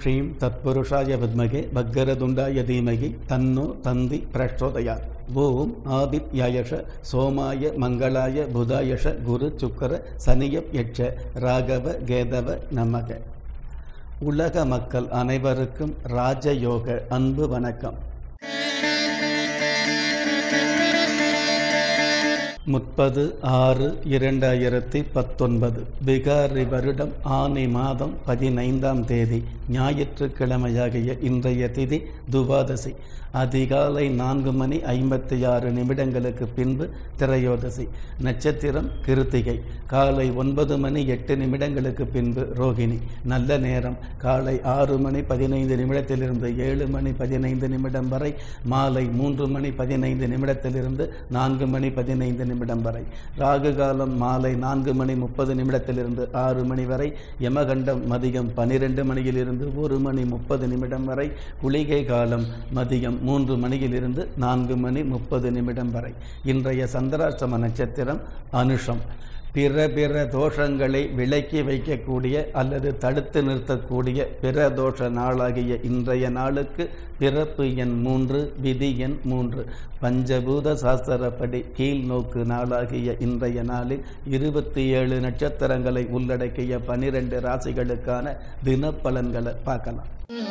ஸ்ரீம் தத்புருஷாய வித்மகே பக்கரதுண்டாய தீமகி தன்னோ தந்தி பிரச்சோதயாத். ஓம் ஆதித்யாயஷ சோமாய மங்களாய புதாயஷ குரு சுக்கர சனியப் யட்ச ராகவ கேதவ நமக. உலக மக்கள் அனைவருக்கும் ராஜயோக அன்பு வணக்கம். 30/6/2019 பிகாரி வருடம் ஆனி மாதம் 15ஆம் தேதி ஞாயிற்றுக்கிழமையாகிய இன்றைய திதி துவாதசி. அதிகாலை 4:56 பின்பு திரையோதசி. நட்சத்திரம் கிருத்திகை. காலை 9:08 பின்பு ரோகிணி. நல்ல நேரம் காலை 6:15 7:15 வரை, மாலை 3:15 4:15 வரை. ராகு காலம் மாலை 4:30 6 வரை. யமகண்டம் மதியம் 12 மணியிலிருந்து 1:30 வரை. குளிகை காலம் மதியம் 3 மணியிலிருந்து 4:30 வரை. இன்றைய சந்திராஷ்டம நட்சத்திரம் அனுஷம். பிற தோஷங்களை விலக்கி வைக்கக்கூடிய அல்லது தடுத்து நிறுத்தக்கூடிய பிற தோஷ நாளாகிய இன்றைய நாளுக்கு பிறப்பு எண் 3, விதி எண் 3. பஞ்சபூத சாஸ்திரப்படி கீழ் நோக்கு நாளாகிய இன்றைய நாளில் 27 நட்சத்திரங்களை உள்ளடக்கிய 12 ராசிகளுக்கான தினப்பலன்களை பார்க்கலாம்.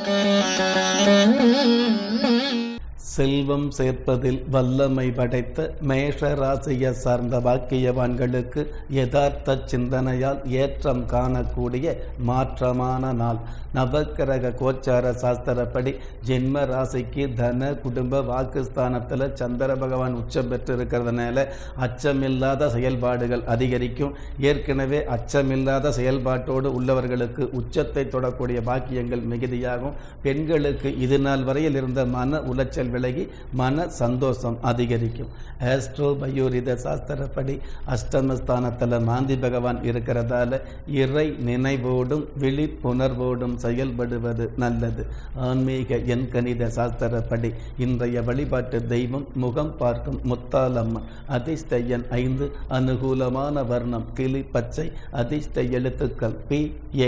செல்வம் சேர்ப்பதில் வல்லமை படைத்த மேஷ ராசியை சார்ந்த பாக்கியவான்களுக்கு யதார்த்த சிந்தனையால் ஏற்றம் காணக்கூடிய மாற்றமான நாள். நவக்கிரக கோச்சார சாஸ்திரப்படி ஜென்ம ராசிக்கு தன குடும்ப வாக்குஸ்தானத்தில் சந்திர பகவான் உச்சம் பெற்று இருக்கிறதுனால அச்சமில்லாத செயல்பாடுகள் அதிகரிக்கும். ஏற்கனவே அச்சமில்லாத செயல்பாட்டோடு உள்ளவர்களுக்கு உச்சத்தை தொடக்கூடிய பாக்கியங்கள் மிகுதியாகும். பெண்களுக்கு இது நாள் வரையில் இருந்த மன உளைச்சல் விலகி மன சந்தோஷம் அதிகரிக்கும். ஆஸ்ட்ரோ பயோரித சாஸ்திரப்படி அஷ்டமஸ்தானத்தில் மாந்தி பகவான் இருக்கிறதால இறை நினைவோடும் விழிப்புணர்வோடும் செயல்படுவது நல்லது. ஆன்மீக எண்கணித சாஸ்திரப்படி இன்றைய வழிபாட்டு தெய்வம் முகம் பார்க்கும் முத்தாலம்மன். அதிர்ஷ்ட எண் 5. அனுகூலமான வர்ணம் கிளி பச்சை. அதிர்ஷ்ட எழுத்துக்கள் PA.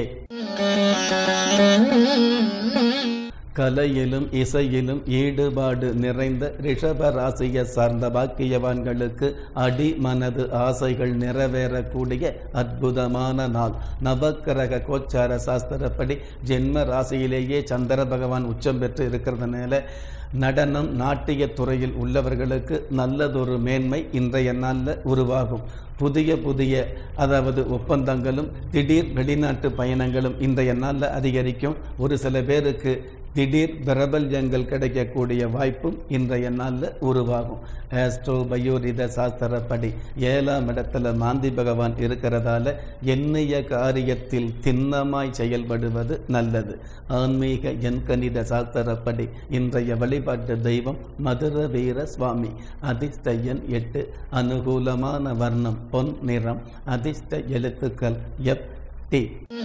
கலையிலும் இசையிலும் ஈடுபாடு நிறைந்த ரிஷப ராசியை சார்ந்த பாக்கியவான்களுக்கு அடி மனது ஆசைகள் நிறைவேறக்கூடிய அற்புதமான நாள். நவக்கிரக கோச்சார சாஸ்திரப்படி ஜென்ம ராசியிலேயே சந்திர பகவான் உச்சம் பெற்று இருக்கிறதுனால நடனம் நாட்டிய துறையில் உள்ளவர்களுக்கு நல்லதொரு மேன்மை இன்றைய நாளில் உருவாகும். புதிய அதாவது ஒப்பந்தங்களும் திடீர் வெளிநாட்டு பயணங்களும் இன்றைய நாளில் அதிகரிக்கும். ஒரு சில பேருக்கு திடீர் பிரபல்யங்கள் கிடைக்கக்கூடிய வாய்ப்பும் இன்றைய நாளில் உருவாகும். ஆஸ்ட்ரோ பயோரித சாஸ்திரப்படி 7ஆம் இடத்துல மாந்தி பகவான் இருக்கிறதால எண்ணிய காரியத்தில் திண்ணமாய் செயல்படுவது நல்லது. ஆன்மீக எண்கணித சாஸ்திரப்படி இன்றைய வழிபாட்டு தெய்வம் மதுர வீர சுவாமி. அதிர்ஷ்ட எண் 8. அனுகூலமான வர்ணம் பொன் நிறம். அதிர்ஷ்ட எழுத்துக்கள் FT.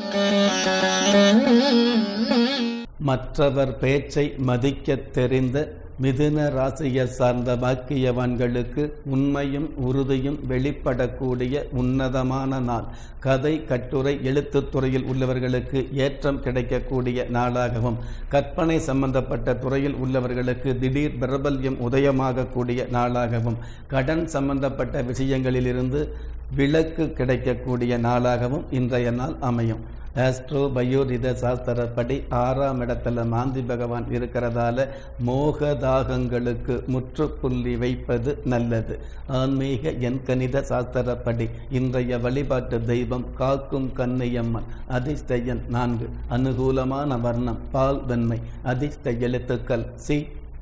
மற்றவர் பேச்சை மதிக்க தெரிந்த மிதுன ராசியை சார்ந்த பாக்கியவான்களுக்கு உண்மையும் உறுதியும் வெளிப்படக்கூடிய உன்னதமான நாள். கதை கட்டுரை எழுத்துத்துறையில் உள்ளவர்களுக்கு ஏற்றம் கிடைக்கக்கூடிய நாளாகவும், கற்பனை சம்பந்தப்பட்ட துறையில் உள்ளவர்களுக்கு திடீர் பிரபல்யம் உதயமாகக்கூடிய நாளாகவும், கடன் சம்பந்தப்பட்ட விஷயங்களிலிருந்து விலக்கு கிடைக்கக்கூடிய நாளாகவும் இன்றைய நாள் அமையும். ஆஸ்ட்ரோ பயோரித சாஸ்திரப்படி 6ஆம் இடத்துல மாந்தி பகவான் இருக்கிறதால மோகதாகங்களுக்கு முற்றுப்புள்ளி வைப்பது நல்லது. ஆன்மீக எண்கணித சாஸ்திரப்படி இன்றைய வழிபாட்டு தெய்வம் காக்கும் கன்னியம்மன். அதிர்ஷ்ட எண் 4. அனுகூலமான வர்ணம் பால் வெண்மை. அதிர்ஷ்ட எழுத்துக்கள் CK.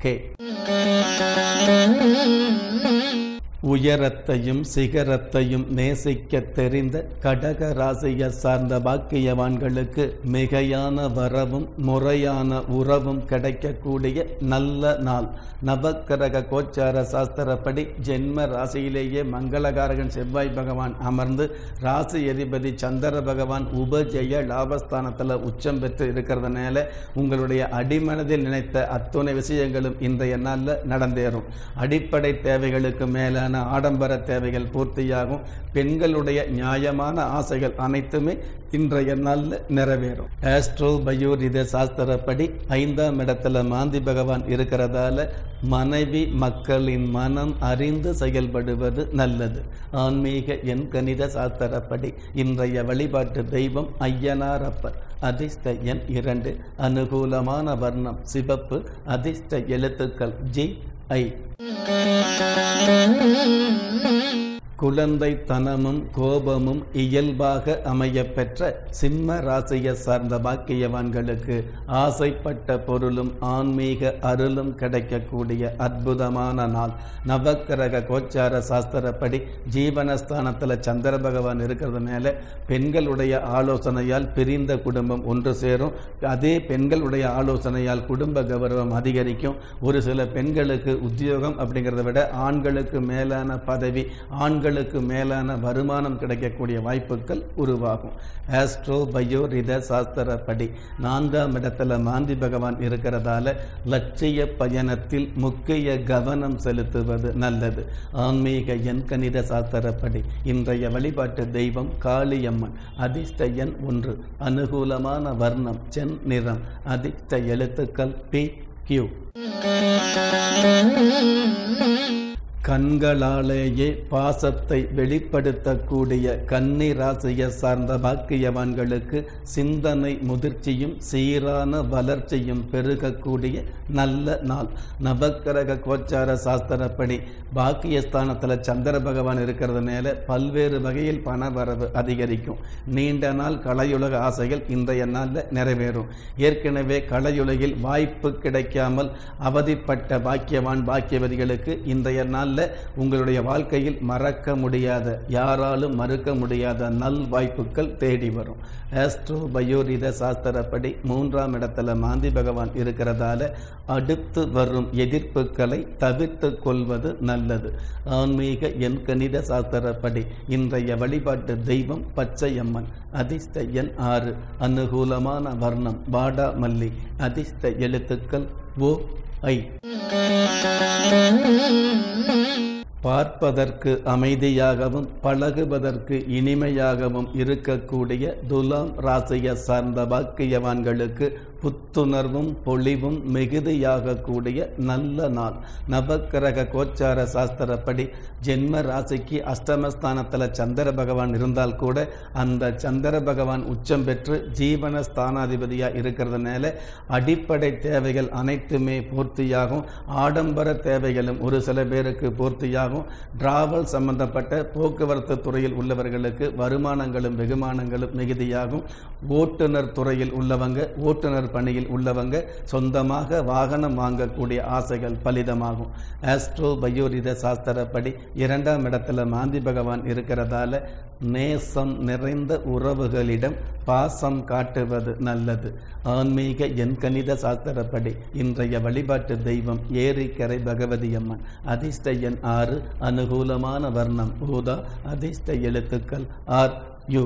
உயரத்தையும் சிகரத்தையும் நேசிக்க தெரிந்த கடக ராசியை சார்ந்த பாக்கியவான்களுக்கு மிகையான வரவும் முறையான உறவும் கிடைக்கக்கூடிய நல்ல நாள். நவக்கிரக கோச்சார சாஸ்திரப்படி ஜென்ம ராசியிலேயே மங்களகாரகன் செவ்வாய் பகவான் அமர்ந்து ராசி அதிபதி சந்திர பகவான் உபஜய லாபஸ்தானத்தில் உச்சம் பெற்று இருக்கிறதுனால உங்களுடைய அடிமனதில் நினைத்த அத்துணை விஷயங்களும் இன்றைய நாளில் நடந்தேறும். அடிப்படை தேவைகளுக்கு மேலான திருமண ஆடம்பர தேவைகள் பூர்த்தியாகும். பெண்களுடைய நியாயமான ஆசைகள் அனைத்துமே இன்றைய நாளில் நிறைவேறும். ஆஸ்ட்ரோ பயோரித சாஸ்திரப்படி 5ஆம் இடத்துல மாந்தி பகவான் இருக்கிறதால மனைவி மக்களின் மனம் அறிந்து செயல்படுவது நல்லது. ஆன்மீக எண் கணித சாஸ்திரப்படி இன்றைய வழிபாட்டு தெய்வம் ஐயனாரப்பர். அதிர்ஷ்ட எண் 2. அனுகூலமான வர்ணம் சிவப்பு. அதிர்ஷ்ட எழுத்துக்கள் GI. குழந்தைத்தனமும் கோபமும் இயல்பாக அமைய பெற்ற சிம்ம ராசியை சார்ந்த பாக்கியவான்களுக்கு ஆசைப்பட்ட பொருளும் ஆன்மீக அருளும் கிடைக்கக்கூடிய அற்புதமான நாள். நவக்கிரக கோச்சார சாஸ்திரப்படி ஜீவனஸ்தானத்தில் சந்திர பகவான் இருக்கிறதுனால பெண்களுடைய ஆலோசனையால் பிரிந்த குடும்பம் ஒன்று சேரும். அதே பெண்களுடைய ஆலோசனையால் குடும்ப கௌரவம் அதிகரிக்கும். ஒரு சில பெண்களுக்கு உத்தியோகம் அப்படிங்கிறத விட ஆண்களுக்கு மேலான பதவி, ஆண்களுக்கு மேலான வருமானம் கிடைக்கக்கூடிய வாய்ப்புகள் உருவாகும். ஆஸ்ட்ரோ பயோரித சாஸ்திரப்படி 4ஆம் இடத்துல மாந்தி பகவான் இருக்கிறதால லட்சிய பயணத்தில் முக்கிய கவனம் செலுத்துவது நல்லது. ஆன்மீக எண் கணித சாஸ்திரப்படி இன்றைய வழிபாட்டு தெய்வம் காளியம்மன். அதிர்ஷ்ட எண் 1. அனுகூலமான வர்ணம் சென் நிறம். அதிர்ஷ்ட எழுத்துக்கள் PQ. கண்களாலேயே பாசத்தை வெளிப்படுத்தக்கூடிய கன்னி ராசியை சார்ந்த பாக்கியவான்களுக்கு சிந்தனை முதிர்ச்சியும் சீரான வளர்ச்சியும் பெருகக்கூடிய நல்ல நாள். நவக்கிரக கோச்சார சாஸ்திரப்படி பாக்கியஸ்தானத்தில் சந்திர பகவான் இருக்கிறதுனால பல்வேறு வகையில் பண வரவு அதிகரிக்கும். நீண்ட நாள் கலையுலக ஆசைகள் இன்றைய நாளில் நிறைவேறும். ஏற்கனவே கலையுலகில் வாய்ப்பு கிடைக்காமல் அவதிப்பட்ட பாக்கியவான் பாக்கியவதிகளுக்கு இன்றைய நாள் உங்களுடைய வாழ்க்கையில் மறக்க முடியாத, யாராலும் மறுக்க முடியாத நல் வாய்ப்புகள் தேடி வரும். ஆஸ்ட்ரோ பயோரித சாஸ்திரப்படி 3ஆம் இடத்துல மாந்தி பகவான் இருக்கிறதால அடுத்து வரும் எதிர்ப்புகளை தவிர்த்து கொள்வது நல்லது. ஆன்மீக எண் கணித சாஸ்திரப்படி இன்றைய வழிபாட்டு தெய்வம் பச்சையம்மன். அதிர்ஷ்ட எண் 6. அனுகூலமான வர்ணம் வாடா மல்லி. அதிர்ஷ்ட எழுத்துக்கள் OI. பார்ப்பதற்கு அமைதியாகவும் பழகுவதற்கு இனிமையாகவும் இருக்கக்கூடிய துலாம் ராசியை சார்ந்த பாக்கியவான்களுக்கு புத்துணர்வும் பொலிவும் மிகுதியாகக்கூடிய நல்ல நாள். நவக்கிரக கோச்சார சாஸ்திரப்படி ஜென்ம ராசிக்கு அஷ்டமஸ்தானத்தில் சந்திர பகவான் இருந்தால் கூட அந்த சந்திர பகவான் உச்சம் பெற்று ஜீவன ஸ்தானாதிபதியாக இருக்கிறதுனால அடிப்படை தேவைகள் அனைத்துமே பூர்த்தியாகும். ஆடம்பர தேவைகளும் ஒரு சில பேருக்கு பூர்த்தியாகும். டிராவல் சம்பந்தப்பட்ட போக்குவரத்து துறையில் உள்ளவர்களுக்கு வருமானங்களும் வெகுமானங்களும் மிகுதியாகும். ஓட்டுநர் துறையில் உள்ளவங்க, ஓட்டுநர் பணியில் உள்ளவங்க சொந்தமாக வாகனம் வாங்கக்கூடிய ஆசைகள் பலிதமாகும். ஆஸ்ட்ரோ பயோரித சாஸ்திரப்படி 2ஆம் இடத்துல மாந்தி பகவான் இருக்கிறதால நேசம் நிறைந்த உறவுகளிடம் பாசம் காட்டுவது நல்லது. ஆன்மீக எண் கணித சாஸ்திரப்படி இன்றைய வழிபாட்டு தெய்வம் ஏரிக்கரை பகவதி அம்மன். அதிர்ஷ்ட எண் 6. அனுகூலமான வர்ணம் ஊதா. அதிர்ஷ்ட எழுத்துக்கள் RU.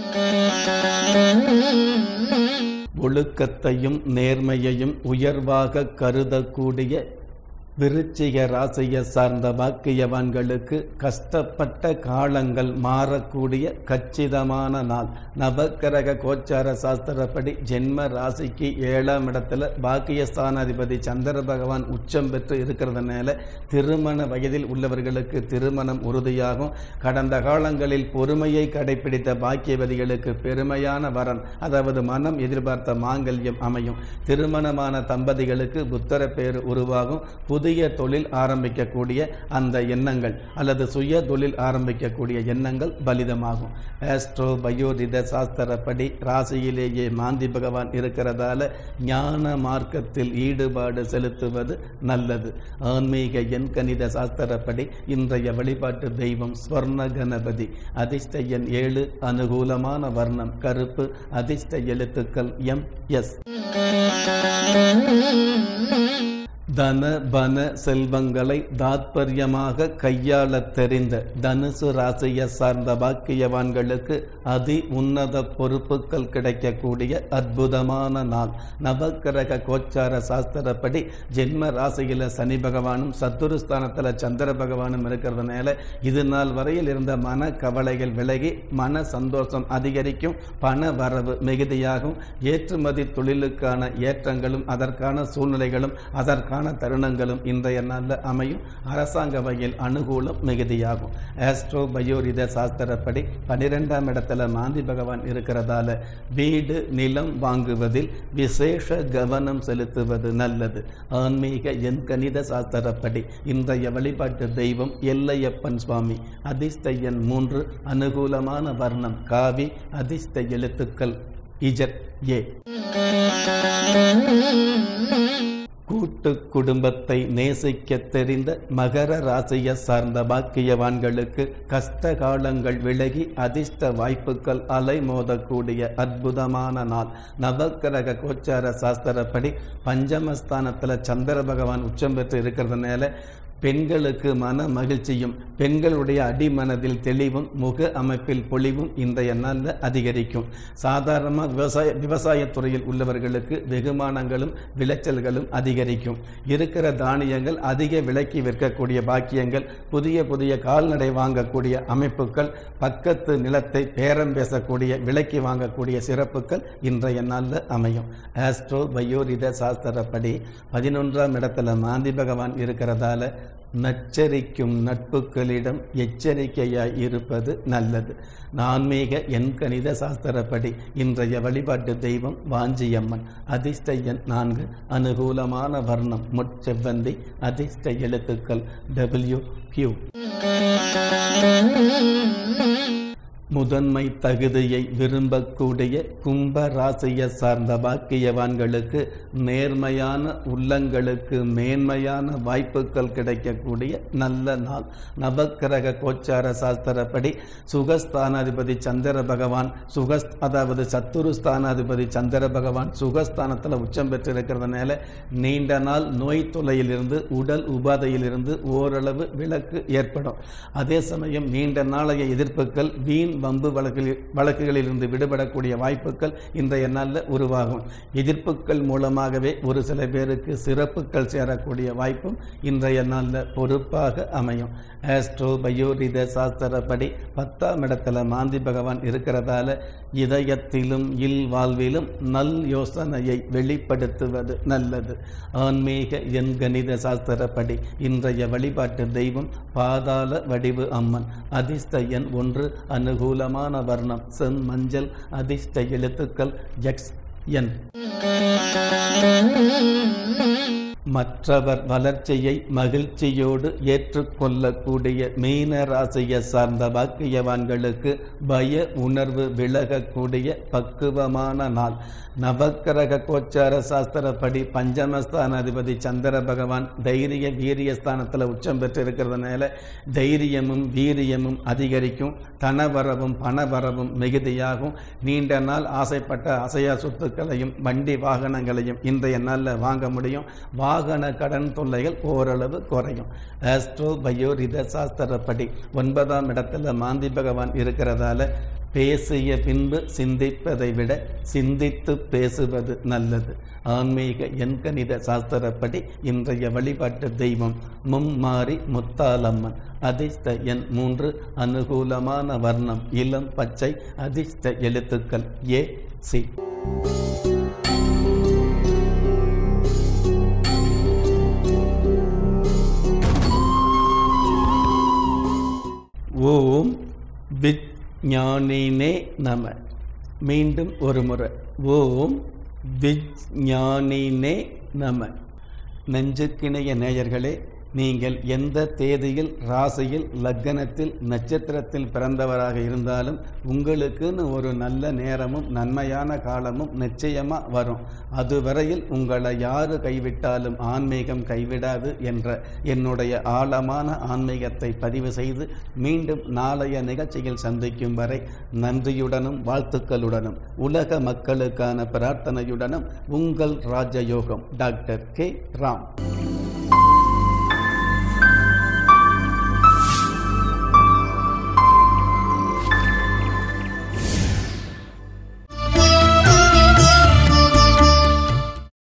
ஒழுக்கத்தையும் நேர்மையையும் உயர்வாக கருதக்கூடிய விருச்சிக ராசியை சார்ந்த பாக்கியவான்களுக்கு கஷ்டப்பட்ட காலங்கள் மாறக்கூடிய கச்சிதமான நாள். நவக்கிரக கோச்சார சாஸ்திரப்படி ஜென்ம ராசிக்கு 7ஆம் இடத்துல பாக்கியஸ்தானாதிபதி சந்திர பகவான் உச்சம் பெற்று இருக்கிறதுனால திருமண வயதில் உள்ளவர்களுக்கு திருமணம் உறுதியாகும். கடந்த காலங்களில் பொறுமையை கடைபிடித்த பாக்கியவதிகளுக்கு பெருமையான வரன், அதாவது மனம் எதிர்பார்த்த மாங்கல்யம் அமையும். திருமணமான தம்பதிகளுக்கு புத்தர பேர் உருவாகும். புதிய தொழில் ஆரம்பிக்கக்கூடிய அந்த எண்ணங்கள் அல்லது சுய தொழில் ஆரம்பிக்கக்கூடிய எண்ணங்கள் பலிதமாகும். ஆஸ்ட்ரோ பயோரித சாஸ்திரப்படி ராசியிலேயே மாந்தி பகவான் இருக்கிறதால ஞான மார்க்கத்தில் ஈடுபாடு செலுத்துவது நல்லது. ஆன்மீக எண் கணித சாஸ்திரப்படி இன்றைய வழிபாட்டு தெய்வம் ஸ்வர்ண கணபதி. அதிர்ஷ்ட எண் 7. அனுகூலமான வர்ணம் கருப்பு. அதிர்ஷ்ட எழுத்துக்கள் MS. தன பன செல்வங்களை தாத்பரியமாக கையாள தெரிந்த தனுசு ராசியை சார்ந்த பாக்கியவான்களுக்கு அதி உன்னத பொறுப்புகள் கிடைக்கக்கூடிய அற்புதமான நாள். நவக்கிரக கோச்சார சாஸ்திரப்படி ஜென்ம ராசியில் சனி பகவானும் சத்துருஸ்தானத்தில் சந்திர பகவானும் இருக்கிறதுனால இது நாள் வரையில் இருந்த மன கவலைகள் விலகி மன சந்தோஷம் அதிகரிக்கும், பண வரவு மிகுதியாகும், ஏற்றுமதி தொழிலுக்கான ஏற்றங்களும் அதற்கான சூழ்நிலைகளும் அதற்கான தருணங்களும் இன்றைய நாளில் அமையும். அரசாங்க வகையில் அனுகூலம் மிகுதியாகும். ஆஸ்ட்ரோ பயோரித சாஸ்திரப்படி 12ஆம் இடத்துல மாந்தி பகவான் இருக்கிறதால வீடு நிலம் வாங்குவதில் விசேஷ கவனம் செலுத்துவது நல்லது. ஆன்மீக எண்கணித சாஸ்திரப்படி இன்றைய வழிபாட்டு தெய்வம் எல்லையப்பன் சுவாமி. அதிர்ஷ்ட எண் 3, அனுகூலமான வர்ணம் காவி, அதிர்ஷ்ட எழுத்துக்கள் இஜட்-ஏ. கூட்டு குடும்பத்தை நேசிக்க தெரிந்த மகர ராசியை சார்ந்த பாக்கியவான்களுக்கு கஷ்ட காலங்கள் விலகி அதிர்ஷ்ட வாய்ப்புகள் அலைமோதக்கூடிய அற்புதமான நாள். நவக்கிரக கோச்சார சாஸ்திரப்படி பஞ்சமஸ்தானத்தில் சந்திர பகவான் உச்சம் பெற்று இருக்கிறதுனால பெண்களுக்கு மன மகிழ்ச்சியும் பெண்களுடைய அடிமனதில் தெளிவும் முக அமைப்பில் பொலிவும் இன்றைய நாளில் அதிகரிக்கும். சாதாரணமாக விவசாயத்துறையில் உள்ளவர்களுக்கு வெகுமானங்களும் விளைச்சல்களும் அதிகரிக்கும். இருக்கிற தானியங்கள் அதிக விலைக்கு விற்கக்கூடிய பாக்கியங்கள், புதிய புதிய கால்நடை வாங்கக்கூடிய அமைப்புகள், பக்கத்து நிலத்தை பேரம் பேசக்கூடிய விலைக்கு வாங்கக்கூடிய சிறப்புகள் இன்றைய நாளில் அமையும். ஆஸ்ட்ரோ பயோரித சாஸ்திரப்படி 11ஆம் இடத்துல மாந்தி பகவான் இருக்கிறதால நச்சரிக்கும் நட்புகளிடம் எச்சரிக்கையாய் இருப்பது நல்லது. ஆன்மீக எண்கணித சாஸ்திரப்படி இன்றைய வழிபாட்டு தெய்வம் வாஞ்சியம்மன். அதிர்ஷ்ட எண் 4, அனுகூலமான வர்ணம் முட்செவ்வந்தி, அதிர்ஷ்ட எழுத்துக்கள் WQ. முதன்மை தகுதியை விரும்பக்கூடிய கும்ப ராசியை சார்ந்த பாக்கியவான்களுக்கு நேர்மையான உள்ளங்களுக்கு மேன்மையான வாய்ப்புகள் கிடைக்கக்கூடிய நல்ல நாள். நவக்கிரக கோச்சார சாஸ்திரப்படி சுகஸ்தானாதிபதி சந்திர பகவான் அதாவது சத்துருஸ்தானாதிபதி சந்திர பகவான் சுகஸ்தானத்தில் உச்சம் பெற்றிருக்கிறதுனால நீண்ட நாள் நோய் தொல்லையிலிருந்து உடல் உபாதையிலிருந்து ஓரளவு விலக்கு ஏற்படும். அதே சமயம் நீண்ட நாளைய எதிர்ப்புகள் வீண் வம்பு வழக்குகளிலிருந்து விடுபடக்கூடிய வாய்ப்புகள் இன்றைய நாளில் உருவாகும். எதிர்ப்புகள் மூலமாகவே ஒரு சில பேருக்கு சிறப்புகள் சேரக்கூடிய வாய்ப்பும் இன்றைய நாளில் பொறுப்பாக அமையும். ஆஸ்ட்ரோ பயோரித சாஸ்திரப்படி 10ஆம் இடத்துல மாந்தி பகவான் இருக்கிறதால இதயத்திலும் வாழ்விலும் நல் யோசனையை வெளிப்படுத்துவது நல்லது. ஆன்மீக எண்கணித சாஸ்திரப்படி இன்றைய வழிபாட்டு தெய்வம் பாதாள வடிவு அம்மன். அதிர்ஷ்ட எண் 1, அனுகூலமான வர்ணம் செம்மஞ்சள், அதிர்ஷ்ட எழுத்துக்கள் XN. மற்றவர் வளர்ச்சியை மகிழ்ச்சியோடு ஏற்றுக்கொள்ளக்கூடிய மீன ராசியை சார்ந்த பாக்கியவான்களுக்கு பய உணர்வு விலகக்கூடிய பக்குவமான நாள். நவக்கிரக கோச்சார சாஸ்திரப்படி பஞ்சமஸ்தானாதிபதி சந்திர பகவான் தைரிய வீரியஸ்தானத்தில் உச்சம் பெற்றிருக்கிறதுனால தைரியமும் வீரியமும் அதிகரிக்கும். தனவரவும் பணவரவும் மிகுதியாகும். நீண்ட நாள் ஆசைப்பட்ட அசையா சொத்துக்களையும் வண்டி வாகனங்களையும் இன்றைய நாளில் வாங்க முடியும். வாகன கடன் தொல்லைகள் ஓரளவு குறையும். ஆஸ்ட்ரோ பயோரித சாஸ்திரப்படி 9ஆம் இடத்துல மாந்தி பகவான் இருக்கிறதால பேசிய பின்பு சிந்திப்பதை விட சிந்தித்து பேசுவது நல்லது. ஆன்மீக எண்கணித சாஸ்திரப்படி இன்றைய வழிபாட்டு தெய்வம் மும்மாரி முத்தாலம்மன். அதிர்ஷ்ட எண் 3, அனுகூலமான வர்ணம் இளம் பச்சை, அதிர்ஷ்ட எழுத்துக்கள் AC. ஓம் விஞ்ஞானினே நம. மீண்டும் ஒரு முறை ஓம் விஞ்ஞானினே நம. நெஞ்சுக்கிணைய நேயர்களே, நீங்கள் எந்த தேதியில் ராசியில் லக்னத்தில் நட்சத்திரத்தில் பிறந்தவராக இருந்தாலும் உங்களுக்குன்னு ஒரு நல்ல நேரமும் நன்மையான காலமும் நிச்சயமாக வரும். அதுவரையில் உங்களை யாரு கைவிட்டாலும் ஆன்மீகம் கைவிடாது என்ற என்னுடைய ஆழமான ஆன்மீகத்தை பதிவு செய்து மீண்டும் நாளைய நிகழ்ச்சியில் சந்திக்கும் வரை நன்றியுடனும் வாழ்த்துக்களுடனும் உலக மக்களுக்கான பிரார்த்தனையுடனும் உங்கள் ராஜயோகம் டாக்டர் K. ராம்.